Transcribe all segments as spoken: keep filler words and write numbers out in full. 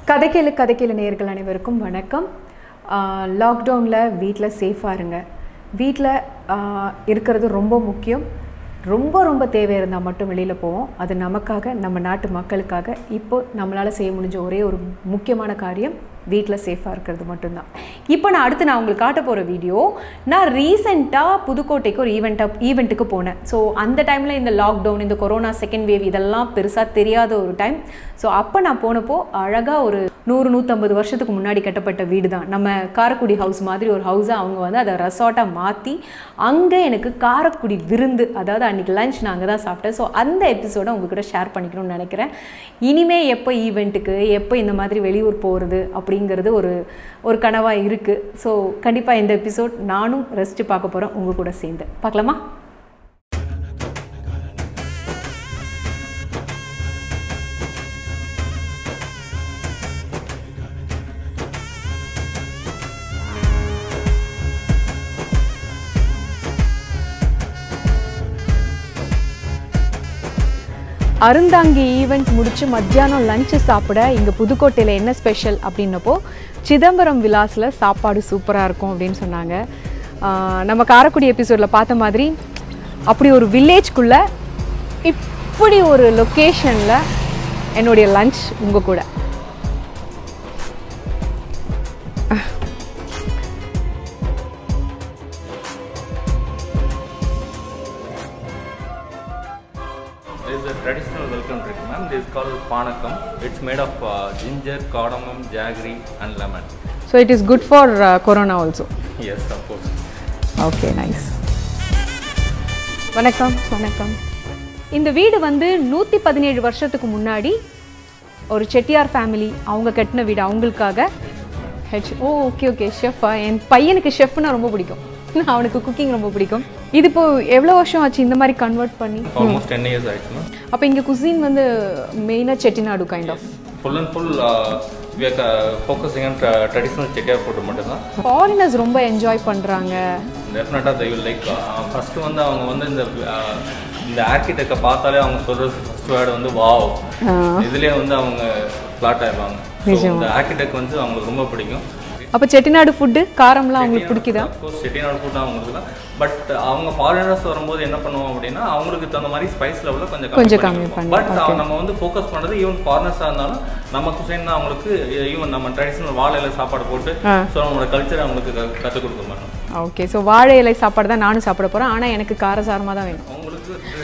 கதைக்கேளு கதைக்கேளு நேயர்கள் அனைவருக்கும் வணக்கம். லாக்டவுனில் வீட்டில் சேஃபாக இருங்க. வீட்டில் இருக்கிறது ரொம்ப முக்கியம். ரொம்ப ரொம்ப தேவை இருந்தால் மட்டும் வெளியில் போவோம். அது நமக்காக, நம்ம நாட்டு மக்களுக்காக. இப்போ நம்மளால் செய்ய முடிஞ்ச ஒரே ஒரு முக்கியமான காரியம் வீட்டில் சேஃபாக இருக்கிறது மட்டும்தான். இப்போ நான் அடுத்து நான் உங்களுக்கு காட்ட போகிற வீடியோ, நான் ரீசெண்டாக புதுக்கோட்டைக்கு ஒரு ஈவெண்ட்டாக ஈவெண்ட்டுக்கு போனேன். ஸோ அந்த டைமில் இந்த லாக்டவுன், இந்த கொரோனா செகண்ட் வேவ் இதெல்லாம் பெருசாக தெரியாத ஒரு டைம். ஸோ அப்போ நான் போனப்போ அழகாக ஒரு நூறு நூற்றம்பது வருஷத்துக்கு முன்னாடி கட்டப்பட்ட வீடு தான். நம்ம காரைக்குடி ஹவுஸ் மாதிரி ஒரு ஹவுஸை அவங்க வந்து அதை ரெசார்ட்டாக மாற்றி அங்கே எனக்கு காரைக்குடி விருந்து, அதாவது அன்றைக்கி லஞ்ச் நான் அங்கே தான் சாப்பிட்டேன். ஸோ அந்த எபிசோடை உங்கள்கிட்ட ஷேர் பண்ணிக்கணும்னு நினைக்கிறேன். இனிமேல் எப்போ ஈவெண்ட்டுக்கு, எப்போ இந்த மாதிரி வெளியூர் போகிறது அப்படிங்கிறது ஒரு ஒரு கனவாக இருக்குது. ஸோ கண்டிப்பாக இந்த எபிசோட் நானும் ரெஸ்ட்டு பார்க்க போகிறேன் உங்கள் கூட சேர்ந்து. பார்க்கலாமா? அருந்தாங்கி ஈவெண்ட் முடித்து மத்தியானம் லஞ்சு சாப்பிட இங்கே புதுக்கோட்டையில் என்ன ஸ்பெஷல் அப்படின்னப்போ சிதம்பரம் விலாஸில் சாப்பாடு சூப்பராக இருக்கும் அப்படின்னு சொன்னாங்க. நம்ம காரைக்குடி எபிசோடில் பார்த்த மாதிரி அப்படி ஒரு வில்லேஜ்குள்ளே இப்படி ஒரு லொக்கேஷனில் என்னுடைய லஞ்ச் உங்கள் கூட. This is a traditional welcome drink, ma'am. This is called Panakam. It's made of uh, ginger, cardamom, jaggery and lemon. So it is good for uh, corona also. Yes, of course. Okay, nice. வணக்கம் வணக்கம். இந்த வீடு வந்து நூற்றி பதினேழு வருஷத்துக்கு முன்னாடி ஒரு செட்டியார் ஃபேமிலி அவங்க கட்டின வீடு. அவங்களுக்காக ஹெச் ஓ ஓகே ஓகே ஷெஃபா. என் பையனுக்கு ஷெஃப்னா ரொம்ப பிடிக்கும். அவனுக்கு குக்கிங் ரொம்ப பிடிக்கும். இது இப்போ எவ்வளோ வருஷம் ஆச்சு இந்த மாதிரி கன்வெர்ட் பண்ணி? Almost ten years ஆயிடுச்சு. அப்போ இங்கே குசின் வந்து மெயினாக Chettinad kind of full and full we are focusing on traditional Chettiar food மட்டும் தான். ஃபாரினர்ஸ் ரொம்ப என்ஜாய் பண்ணுறாங்க. டெஃபினட்டாக they will like ஃபர்ஸ்ட் வந்து அவங்க வந்து இந்த இந்த ஆர்கிடெக்டை பார்த்தாலே அவங்க சொல்கிற ஃபர்ஸ்ட் வேர்டு வந்து வாவ். இதுலேயே வந்து அவங்க ஃப்ளாட் ஆயிடுவாங்க. இந்த ஆர்கிடெக்ட் வந்து அவங்களுக்கு ரொம்ப பிடிக்கும். அப்போ செட்டிநாடு ஃபுட்டு காரம்லாம் அவங்களுக்கு பிடிக்குதா? அஃப்கோர்ஸ் செட்டிநாடு ஃபுட் அவங்களுக்கு தான். பட் அவங்க ஃபாரினர்ஸ் வரும்போது என்ன பண்ணுவோம் அப்படின்னா அவங்களுக்கு தகுந்த மாதிரி ஸ்பைஸ் லெவலில் கொஞ்சம் கொஞ்சம் கம்மி பண்ணி. பட் நம்ம வந்து ஃபோக்கஸ் பண்ணுறது ஈவன் ஃபாரினர்ஸாக இருந்தாலும் நம்ம குசைன் அவங்களுக்கு ஈவன் நம்ம ட்ரெடிஷ்னல் வாழை இலை சாப்பாடு போட்டு ஸோ நம்மளோட கல்ச்சரை அவங்களுக்கு கற்றுக் கொடுக்க மாட்டோம். ஓகே, ஸோ வாழை இலை சாப்பாடு தான் நானும் சாப்பிட போகிறேன். ஆனால் எனக்கு காரசாரமாக தான் வேணும். உங்களுக்கு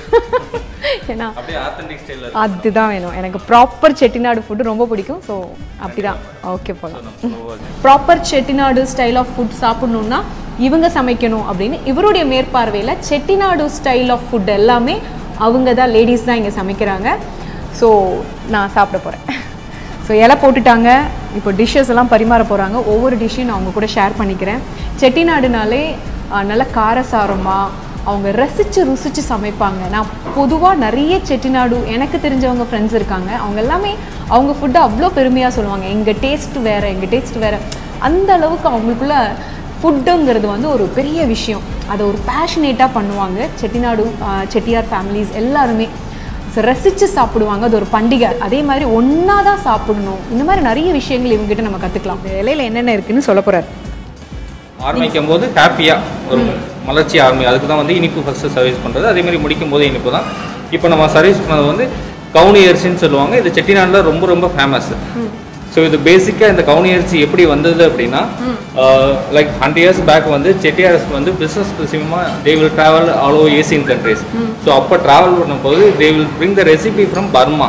ஏன்னா அப்படியே ஆத்தென்டிக் ஸ்டைலில் அதுதான் வேணும். எனக்கு ப்ராப்பர் செட்டிநாடு ஃபுட்டு ரொம்ப பிடிக்கும். ஸோ அப்படி தான். ஓகே போகலாம். Proper Chettinad style of food சாப்பிட்ணுன்னா இவங்க சமைக்கணும் அப்படின்னு இவருடைய மேற்பார்வையில் செட்டிநாடு ஸ்டைல் ஆஃப் ஃபுட் எல்லாமே அவங்க தான், லேடிஸ் தான் இங்கே சமைக்கிறாங்க. ஸோ நான் சாப்பிட போகிறேன். ஸோ இலை போட்டுட்டாங்க. இப்போ டிஷ்ஷஸ் எல்லாம் பரிமாற போகிறாங்க. ஒவ்வொரு டிஷ்ஷையும் நான் அவங்க கூட ஷேர் பண்ணிக்கிறேன். செட்டிநாடுனாலே நல்ல காரசாரமாக அவங்க ரசித்து ருசித்து சமைப்பாங்க. நான் பொதுவாக நிறைய செட்டிநாடு எனக்கு தெரிஞ்சவங்க ஃப்ரெண்ட்ஸ் இருக்காங்க. அவங்க எல்லாமே அவங்க ஃபுட்டை அவ்வளோ பெருமையாக சொல்லுவாங்க. எங்கள் டேஸ்ட் வேறு, எங்கள் டேஸ்ட் வேறு. அந்த அளவுக்கு அவங்களுக்குள்ள ஃபுட்டுங்கிறது வந்து ஒரு பெரிய விஷயம். அதை ஒரு பேஷனேட்டாக பண்ணுவாங்க. செட்டிநாடு செட்டியார் ஃபேமிலிஸ் எல்லாருமே ரசித்து சாப்பிடுவாங்க. அது ஒரு பண்டிகை. அதே மாதிரி ஒன்றா தான் சாப்பிடணும். இந்த மாதிரி நிறைய விஷயங்கள் இவங்ககிட்ட நம்ம கற்றுக்கலாம். இலையில் என்னென்ன இருக்குதுன்னு சொல்ல போகிறார். ஆரம்பிக்கும் போது ஹாப்பியாக ஒரு மலர்ச்சி ஆரம்பி, அதுக்கு தான் வந்து இனிப்பு ஃபஸ்ட்டு சர்வீஸ் பண்ணுறது. அதே மாதிரி முடிக்கும் போது இனிப்பு தான். இப்போ நம்ம சர்வீஸ் பண்ணது வந்து கவுனி அரிசின்னு சொல்லுவாங்க. இது செட்டிநாட்டில் ரொம்ப ரொம்ப ஃபேமஸ். ஸோ இது பேசிக்காக இந்த கவுனி அரிசி எப்படி வந்தது அப்படின்னா லைக் ஹண்ட்ரட் இயர்ஸ் பேக் வந்து செட்டியார்ஸ் வந்து பிஸ்னஸ் விஷயமாக they will travel all over Asian countries. So அப்போ ட்ராவல் பண்ணும்போது they will bring the recipe from Burma.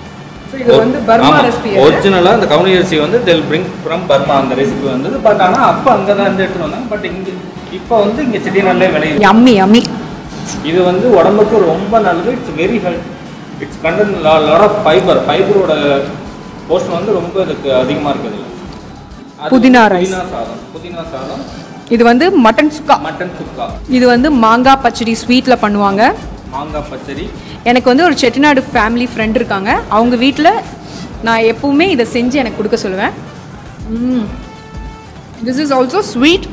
ஒரிஜினலாக இந்த கவுனி அரிசி வந்து they will bring from Burma அந்த ரெசிபி வந்தது. பட் ஆனால் அப்போ அங்கே தான் இருந்து எடுத்துகிட்டு வந்தாங்க. பட் இங்கே இப்போ வந்து இங்கே செட்டிநாட்டிலே விளையுது. Yummy yummy. இது வந்து உடம்புக்கு ரொம்ப நல்லது. It's very health. It's content lot of fibre. ஃபைபரோட போர்ஷன் வந்து ரொம்ப இதுக்கு அதிகமாக இருக்குது. புதினா ரைஸ், புதினா சாதம், புதினா சாதம். இது வந்து மட்டன் சுக்கா. மட்டன் சுக்கா. இது வந்து மாங்காய் பச்சடி ஸ்வீட்டில் பண்ணுவாங்க. மாங்காய் பச்சடி. எனக்கு வந்து ஒரு செட்டிநாடு ஃபேமிலி ஃப்ரெண்ட் இருக்காங்க. அவங்க வீட்டில் நான் எப்பவுமே இதை செஞ்சு எனக்கு கொடுக்க சொல்லுவேன். திஸ் இஸ் ஆல்சோ ஸ்வீட்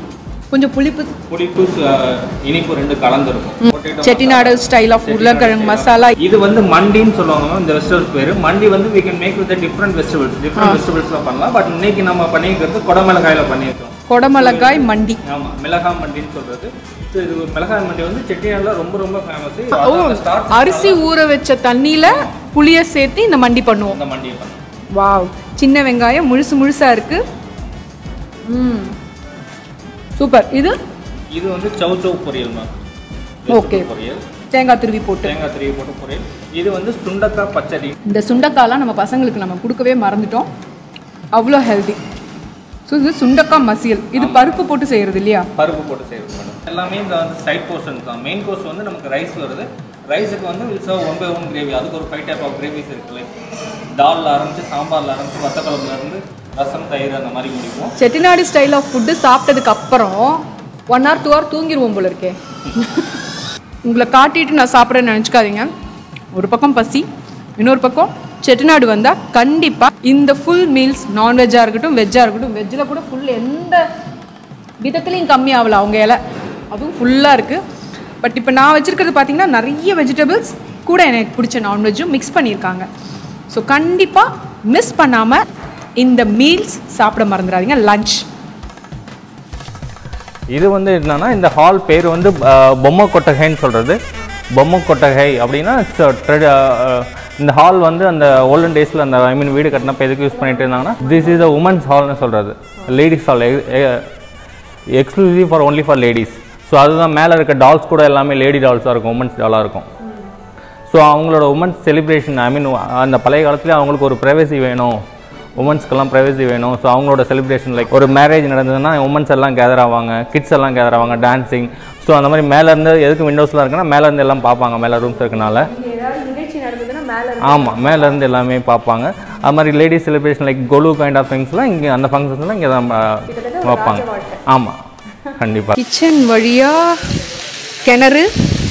கொஞ்சம் புளிப்பு புளிப்பு இனிப்பு ரெண்டு கலந்துருக்கும். செட்டிநாடு ஸ்டைல் ஆஃப் உருளைக்கிழங்கு மசாலா. இது வந்து மண்டின்னு சொல்லுவாங்க இந்த வெஜிடபிள்ஸ் பேர். மண்டி வந்து we can make with the different vegetables. different vegetablesல பண்ணலாம். பட் இன்னைக்கு நம்ம பண்ணிக்கிறது கொடமிளகாயில பண்ணியிருக்கோம். கொடமிளகாய் மண்டி. ஆமா, மிளகாய் மண்டின்னு சொல்றது. இது மிளகாய் மண்டி வந்து செட்டிநாடுல ரொம்ப ரொம்ப ஃபேமஸ். அரிசி ஊற வச்ச தண்ணியில புளிய சேர்த்து இந்த மண்டி பண்ணுவோம். இந்த மண்டியை பண்ணுவோம். வாவ், சின்ன வெங்காயம் முழுசு முழுசா இருக்கு. ம், சூப்பர். இது இது வந்து சவ் சவ் பொரியல் மேம். ஓகே, பொரியல் தேங்காய் துருவி போட்டு தேங்காய் துருவி போட்டு பொரியல். இது வந்து சுண்டக்காய் பச்சடி. இந்த சுண்டக்காய்லாம் நம்ம பசங்களுக்கு நம்ம கொடுக்கவே மறந்துட்டோம், அவ்வளோ ஹெல்தி. ஸோ இது சுண்டக்காய் மசியல். இது பருப்பு போட்டு செய்கிறது இல்லையா? பருப்பு போட்டு செய்கிறது மேடம். எல்லாமே இந்த வந்து சைட் போர்ஷன்ஸ் தான். மெயின் கோர்ஸ் வந்து நமக்கு ரைஸ் வருது. ரைஸுக்கு வந்து will serve one by one gravy. அதுக்கு ஒரு ஃபைவ் டைப் ஆஃப் கிரேவிஸ் இருக்குது. லைக் தாலில் ஆரம்பித்து சாம்பாரில் ஆரம்பித்து வத்த குழம்புலேருந்து ரசம் தயிர் அந்த மாதிரி முடிப்போம். செட்டிநாடு ஸ்டைல் ஆஃப் ஃபுட்டு சாப்பிட்டதுக்கு அப்புறம் ஒன் ஹவர் டூ ஹவர் தூங்கிடுவோம் போல இருக்கே. உங்களை காட்டிட்டு நான் சாப்பிட்றேன்னு நினச்சிக்காதீங்க. ஒரு பக்கம் பசி, இன்னொரு பக்கம் செட்டிநாடு வந்தால் கண்டிப்பாக இந்த ஃபுல் மீல்ஸ் நான்வெஜ்ஜாக இருக்கட்டும் வெஜ்ஜாக இருக்கட்டும், வெஜ்ஜில் கூட ஃபுல் எந்த விதத்துலையும் கம்மி ஆகலை அவங்க இலை, அதுவும் ஃபுல்லாக இருக்குது. பட் இப்போ நான் வச்சுருக்கிறது பார்த்திங்கன்னா நிறைய வெஜிடபிள்ஸ் கூட எனக்கு பிடிச்ச நான்வெஜ்ஜும் மிக்ஸ் பண்ணியிருக்காங்க. ஸோ கண்டிப்பாக மிஸ் பண்ணாமல் இந்த மீல்ஸ் சாப்பிட மறந்துடாதீங்க. லஞ்ச் இது வந்து என்னன்னா, இந்த ஹால் பேர் வந்து பொம்மை கொட்டகைன்னு சொல்கிறது. பொம்மை கொட்டகை அப்படின்னா இந்த ஹால் வந்து அந்த ஓல்டன் டேஸில் அந்த ஐ மீன் வீடு கட்டினப்போ எதுக்கு யூஸ் பண்ணிட்டு இருந்தாங்கன்னா, திஸ் இஸ் அ உமன்ஸ் ஹால்னு சொல்கிறது. Ladies hall, exclusive for only for ladies. So அதுதான் மேலே இருக்க டால்ஸ் கூட எல்லாமே லேடி டால்ஸாக இருக்கும், உமன்ஸ் டாலாக இருக்கும். ஸோ அவங்களோட உமன்ஸ் செலிப்ரேஷன், ஐ மீன் அந்த பழைய காலத்துலேயே அவங்களுக்கு ஒரு ப்ரைவசி வேணும், உமன்ஸ்க்கெல்லாம் ப்ரைவசி வேணும். ஸோ அவங்களோட செலிப்ரேஷன் லைக் ஒரு மேரேஜ் நடந்ததுன்னா உமன்ஸ் எல்லாம் கேதர் ஆவாங்க, கிட்ஸ் எல்லாம் கேதர் ஆவாங்க, டான்ஸிங். ஸோ அந்த மாதிரி மேலேருந்து எதுக்கு விண்டோஸ்லாம் இருக்குன்னா மேலேருந்து எல்லாம் பார்ப்பாங்க, மேலே ரூம்ஸ் இருக்கனால. ஆமாம், மேலேருந்து எல்லாமே பார்ப்பாங்க. அது மாதிரி ladies celebration like Golu kind of திங்ஸ்லாம் இங்கே அந்த ஃபங்க்ஷன்ஸ்லாம் இங்கே தான் வைப்பாங்க. ஆமாம், கண்டிப்பாக. கிச்சன் வழியாக கிணறு,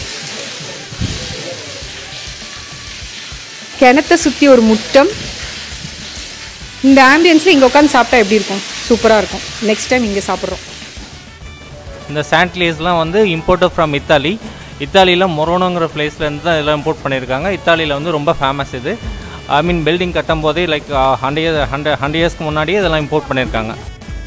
கிணத்தை சுற்றி ஒரு முட்டம். இந்த ஆம்பியன்ஸில் இங்கே உட்காந்து சாப்பிட்டா எப்படி இருக்கும்? சூப்பராக இருக்கும். நெக்ஸ்ட் டைம் இங்கே சாப்பிட்றோம். இந்த சாண்ட்லியர்ஸ்லாம் வந்து இம்போர்ட்டட் ஃப்ரம் இத்தாலி. இத்தாலியில் மொரோனோங்கிற பிளேஸ்லேருந்து தான் இதெல்லாம் இம்போர்ட் பண்ணியிருக்காங்க. இத்தாலியில் வந்து ரொம்ப ஃபேமஸ் இது. ஐ மீன் பில்டிங் கட்டும் போதே like hundred years hundred hundred இயர்ஸ்க்கு முன்னாடியே இதெல்லாம் இம்போர்ட் பண்ணியிருக்காங்க.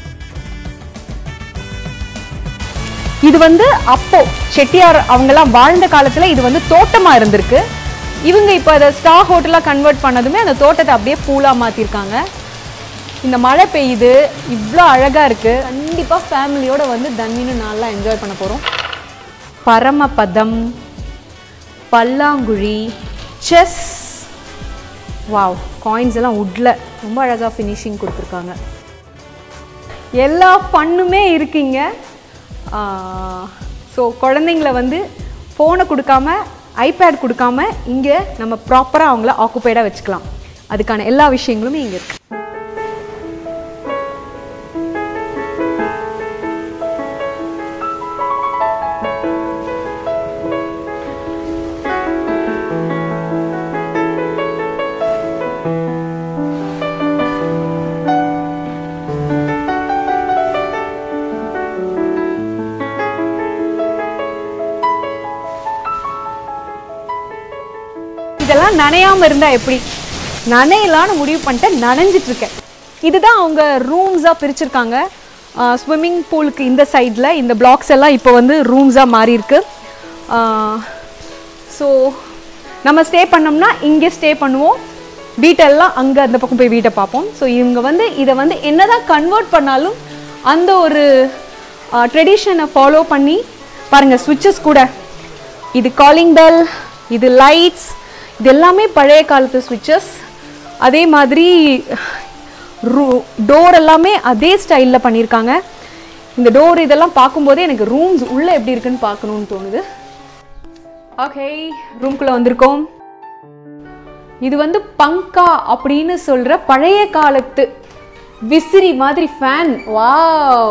இது வந்து அப்போ செட்டியார் அவங்கெல்லாம் வாழ்ந்த காலத்தில் இது வந்து தோட்டமாக இருந்திருக்கு. இவங்க இப்போ அதை ஸ்டார் ஹோட்டலாக கன்வெர்ட் பண்ணதுமே அந்த தோட்டத்தை அப்படியே பூலாக மாற்றிருக்காங்க. இந்த மழை பெய்யுது, இவ்வளோ அழகாக இருக்குது. கண்டிப்பாக ஃபேமிலியோடு வந்து தண்ணின்னு நல்லா என்ஜாய் பண்ண போகிறோம். பரமபதம், பல்லாங்குழி, செஸ். வாவ், காயின்ஸ் எல்லாம் உட்ல ரொம்ப அழகாக ஃபினிஷிங் கொடுத்துருக்காங்க. எல்லா ஃபன்னுமே இருக்குங்க. ஸோ குழந்தைங்கள வந்து ஃபோனை கொடுக்காம ஐபேட் கொடுக்காம இங்கே நம்ம ப்ராப்பராக அவங்கள ஆக்குப்பைடாக வச்சுக்கலாம். அதுக்கான எல்லா விஷயங்களுமே இங்கே இருக்கு. இதெல்லாம் நனையாமல் இருந்தால் எப்படி? நனையலான்னு முடிவு பண்ணிட்டு நனைஞ்சிட்டு இருக்கேன். இதுதான் அவங்க ரூம்ஸாக பிரிச்சிருக்காங்க. ஸ்விம்மிங் பூலுக்கு இந்த சைடில் இந்த பிளாக்ஸ் எல்லாம் இப்போ வந்து ரூம்ஸாக மாறி இருக்கு. ஸோ நம்ம ஸ்டே பண்ணோம்னா இங்கே ஸ்டே பண்ணுவோம், வீட்டெல்லாம் அங்கே அந்த பக்கம் போய் வீட்டை பார்ப்போம். ஸோ இவங்க வந்து இதை வந்து என்னதான் கன்வெர்ட் பண்ணாலும் அந்த ஒரு ட்ரெடிஷனை ஃபாலோ பண்ணி பாருங்கள். ஸ்விட்சஸ் கூட, இது காலிங் பெல், இது லைட்ஸ், இது எல்லாமே பழைய காலத்து ஸ்விட்சஸ். அதே மாதிரி ரூ டோர் எல்லாமே அதே ஸ்டைலில் பண்ணியிருக்காங்க. இந்த டோர் இதெல்லாம் பார்க்கும்போதே எனக்கு ரூம்ஸ் உள்ளே எப்படி இருக்குன்னு பார்க்கணுன்னு தோணுது. ஓகே, ரூம்குள்ளே வந்திருக்கோம். இது வந்து பங்கா அப்படின்னு சொல்கிற பழைய காலத்து விசிறி மாதிரி ஃபேன். வாவ்,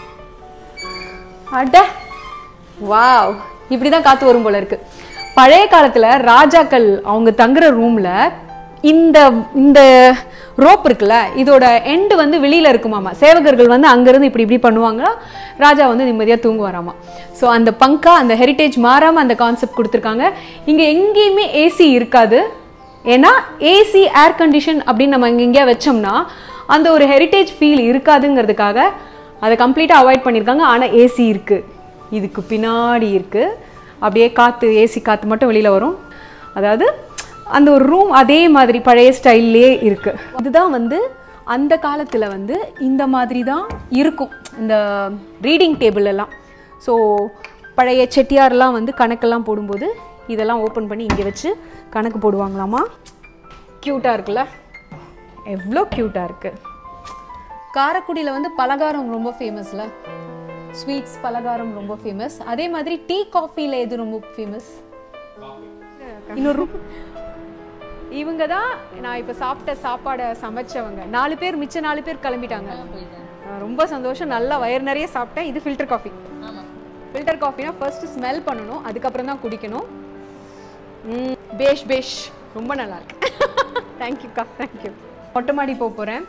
அட வாவ், இப்படி தான் காற்று வரும் போல இருக்கு. பழைய காலத்தில் ராஜாக்கள் அவங்க தங்குற ரூமில் இந்த இந்த ரோப் இருக்குல்ல, இதோட எண்டு வந்து வெளியில் இருக்குமாமா. சேவகர்கள் வந்து அங்கேருந்து இப்படி இப்படி பண்ணுவாங்க, ராஜா வந்து நிம்மதியாக தூங்குவாராமா. ஸோ அந்த பங்கா அந்த ஹெரிட்டேஜ் மாறாமல் அந்த கான்செப்ட் கொடுத்துருக்காங்க. இங்கே எங்கேயுமே ஏசி இருக்காது. ஏன்னா ஏசி ஏர் கண்டிஷன் அப்படின்னு நம்ம இங்கே எங்கேயா வச்சோம்னா அந்த ஒரு ஹெரிட்டேஜ் ஃபீல் இருக்காதுங்கிறதுக்காக அதை கம்ப்ளீட்டாக அவாய்ட் பண்ணியிருக்காங்க. ஆனால் ஏசி இருக்குது, இதுக்கு பின்னாடி இருக்குது. அப்படியே காற்று, ஏசி காற்று மட்டும் வெளியில் வரும். அதாவது அந்த ஒரு ரூம் அதே மாதிரி பழைய ஸ்டைல்லே இருக்குது. இதுதான் வந்து அந்த காலத்தில் வந்து இந்த மாதிரி தான் இருக்கும் இந்த ரீடிங் டேபிள் எல்லாம். ஸோ பழைய செட்டியார்லாம் வந்து கணக்கெல்லாம் போடும்போது இதெல்லாம் ஓப்பன் பண்ணி இங்கே வச்சு கணக்கு போடுவாங்களாமா. க்யூட்டாக இருக்குல்ல, எவ்வளோ க்யூட்டாக இருக்குது. காரைக்குடியில் வந்து பலகாரம் ரொம்ப ஃபேமஸ்ல, ஸ்வீட்ஸ் பலகாரம் ரொம்ப ஃபேமஸ். அதே மாதிரி டீ காஃபியில் எது ரொம்ப ஃபேமஸ்? இன்னொரு இவங்க தான் நான் இப்போ சாப்பிட்ட சாப்பாடை சமைச்சவங்க. நாலு பேர், மிச்ச நாலு பேர் கிளம்பிட்டாங்க. ரொம்ப சந்தோஷம், நல்லா வயிறு நிறைய சாப்பிட்டேன். இது ஃபில்டர் காஃபி. ஃபில்டர் காஃபினா ஃபர்ஸ்ட் ஸ்மெல் பண்ணணும், அதுக்கப்புறம் தான் குடிக்கணும். பேஷ் பேஷ், ரொம்ப நல்லா இருக்கு. தேங்க்யூக்கா, தேங்க்யூ. மொட்டை மாடி போக போகிறேன்.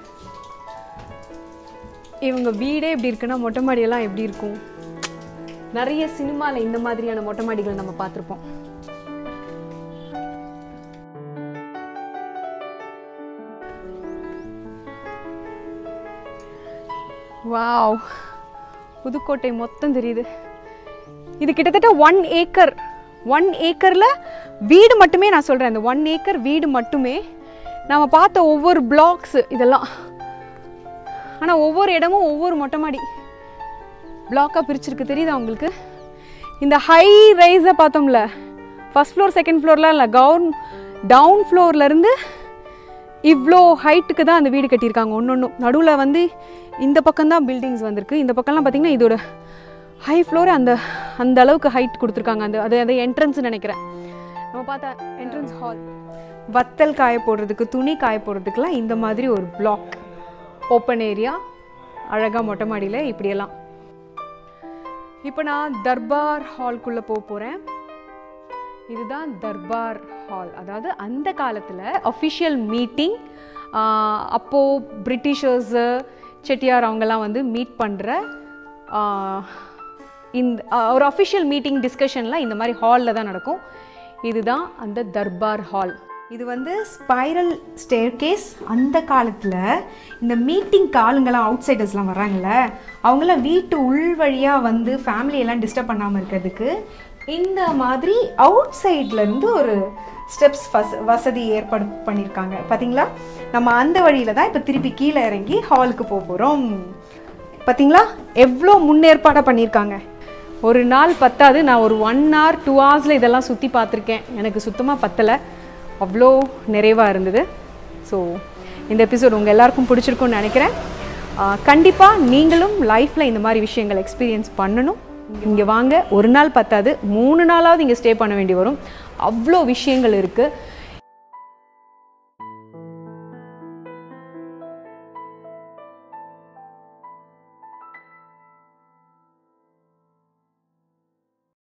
இவங்க வீடே எப்படி இருக்குன்னா மொட்டை மாடியெல்லாம் எப்படி இருக்கும்? நிறைய சினிமாவில் இந்த மாதிரியான மொட்டை மாடிகள் நம்ம பார்த்துருப்போம். வாவ், புதுக்கோட்டை மொத்தம் தெரியுது. இது கிட்டத்தட்ட ஒன் ஏக்கர் ஒன் ஏக்கரில் வீடு மட்டுமே. நான் சொல்கிறேன், இந்த ஒன் ஏக்கர் வீடு மட்டுமே நம்ம பார்த்த ஒவ்வொரு பிளாக்ஸு இதெல்லாம். ஆனால் ஒவ்வொரு இடமும் ஒவ்வொரு மொட்டை மாடி பிளாக்காக பிரிச்சிருக்கு, தெரியுதா உங்களுக்கு? இந்த ஹை ரைஸை பார்த்தோம்ல, ஃபஸ்ட் ஃப்ளோர் செகண்ட் ஃப்ளோர்லாம் இல்லை, கவுன் டவுன் ஃப்ளோர்லேருந்து இவ்வளோ ஹைட்டுக்கு தான் அந்த வீடு கட்டியிருக்காங்க. ஒன்று ஒன்றும் நடுவில் வந்து இந்த பக்கம்தான் பில்டிங்ஸ் வந்திருக்கு. இந்த பக்கம்லாம் பார்த்திங்கன்னா இதோட ஹை ஃப்ளோர் அந்த அந்த அளவுக்கு ஹைட் கொடுத்துருக்காங்க. அந்த அது அது என்ட்ரன்ஸ்னு நினைக்கிறேன். நம்ம பார்த்தா என்ட்ரன்ஸ் ஹால். வத்தல் காய போடுறதுக்கு, துணி காய போடுறதுக்குலாம் இந்த மாதிரி ஒரு பிளாக் ஓப்பன் ஏரியா, அழகாக மொட்டை மாடியில் இப்படியெல்லாம். இப்போ நான் தர்பார் ஹால்குள்ளே போக போகிறேன். இதுதான் தர்பார் ஹால். அதாவது அந்த காலத்தில் அஃபிஷியல் மீட்டிங், அப்போது பிரிட்டிஷர்ஸு செட்டியார் அவங்கெல்லாம் வந்து மீட் பண்ணுற இந்த ஒரு அஃபிஷியல் மீட்டிங் டிஸ்கஷன்லாம் இந்த மாதிரி ஹாலில் தான் நடக்கும். இதுதான் அந்த தர்பார் ஹால். இது வந்து ஸ்பைரல் ஸ்டேர்கேஸ். அந்த காலத்தில் இந்த மீட்டிங் ஆளுங்கெல்லாம் அவுட் சைடர்ஸ்லாம் வர்றாங்கல்ல, அவங்களாம் வீட்டு உள் வழியாக வந்து ஃபேமிலியெல்லாம் டிஸ்டர்ப் பண்ணாமல் இருக்கிறதுக்கு இந்த மாதிரி அவுட் சைட்லேருந்து ஒரு ஸ்டெப்ஸ் வச வசதி ஏற்பாடு பண்ணியிருக்காங்க. பார்த்தீங்களா? நம்ம அந்த வழியில் தான் இப்போ திருப்பி கீழே இறங்கி ஹாலுக்கு போக போகிறோம். பார்த்தீங்களா எவ்வளோ முன்னேற்பாடாக பண்ணியிருக்காங்க. ஒரு நாள் பத்தாது, நான் ஒரு ஒன் ஹவர் டூ ஹவர்ஸில் இதெல்லாம் சுற்றி பார்த்துருக்கேன். எனக்கு சுத்தமாக பத்தலை, அவ்வளோ நிறைவாக இருந்தது. ஸோ இந்த எபிசோட் உங்கள் எல்லாருக்கும் பிடிச்சிருக்குன்னு நினைக்கிறேன். கண்டிப்பாக நீங்களும் லைஃப்பில் இந்த மாதிரி விஷயங்கள் எக்ஸ்பீரியன்ஸ் பண்ணணும். இங்கே வாங்க, ஒரு நாள் பத்தாது, மூணு நாளாவது இங்கே ஸ்டே பண்ண வேண்டி வரும். அவ்வளோ விஷயங்கள் இருக்குது.